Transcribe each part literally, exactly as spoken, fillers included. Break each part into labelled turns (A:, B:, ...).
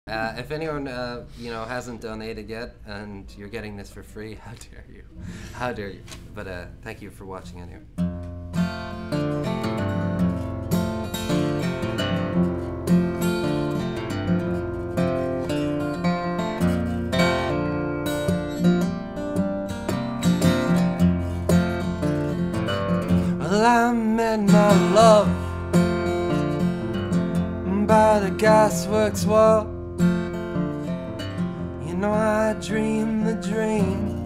A: Uh, if anyone, uh, you know, hasn't donated yet and you're getting this for free, how dare you? How dare you? But uh, thank you for watching anyway. Well, I met my love by the gasworks wall. You know, I dreamed the dream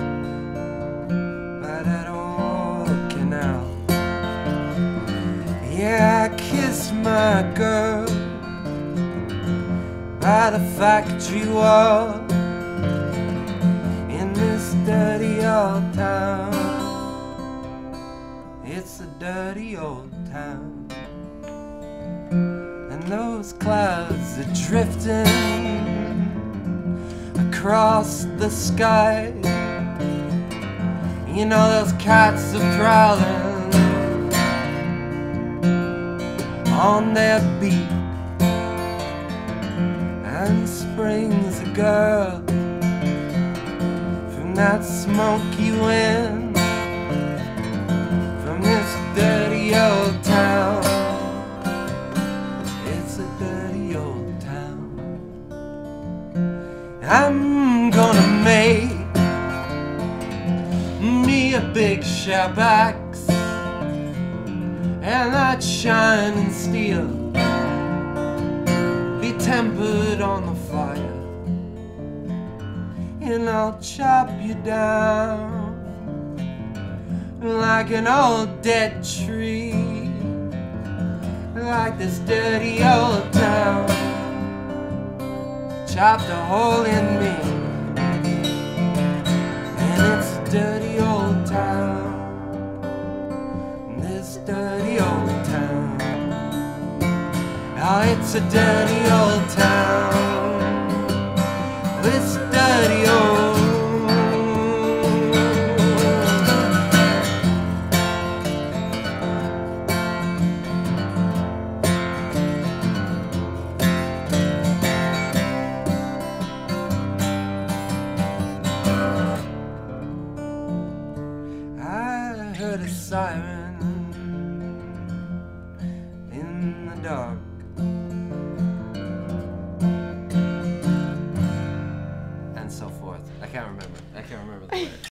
A: by that old canal. Yeah, I kissed my girl by the factory wall in this dirty old town. It's a dirty old town, and those clouds are drifting across the sky. You know, those cats are prowling on their beat, and spring's a girl from that smoky wind, from this dirty old town. It's a dirty old town. I'm gonna make me a big sharp axe, and that shining steel be tempered on the fire, and I'll chop you down like an old dead tree, like this dirty old town chopped a hole in me. And it's a dirty old town, this dirty old town. Oh, it's a dirty old town, this dirty old. I heard a siren in the dark.